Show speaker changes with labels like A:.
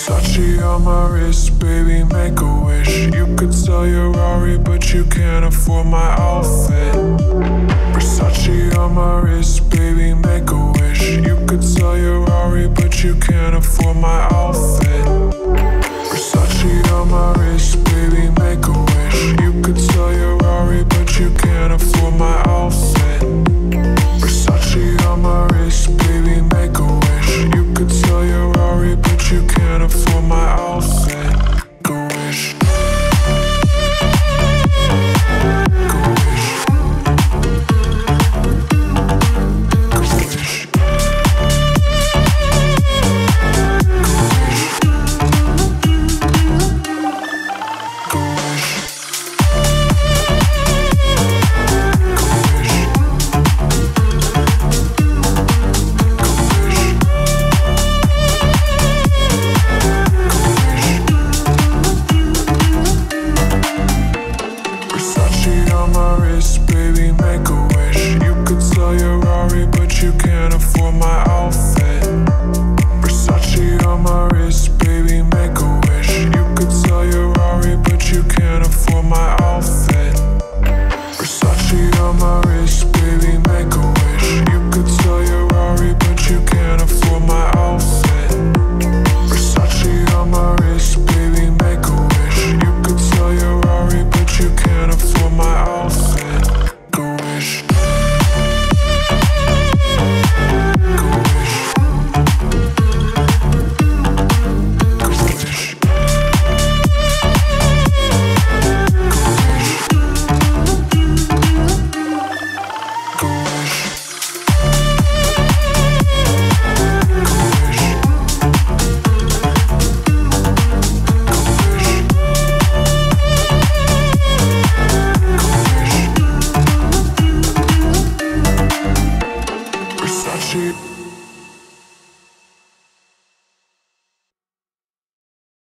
A: Versace on my wrist, baby, make a wish. You could sell your Rari, but you can't afford my outfit. Versace on my wrist, baby, make a wish. You could sell your Rari, but you can't afford my outfit. Versace on my wrist, baby,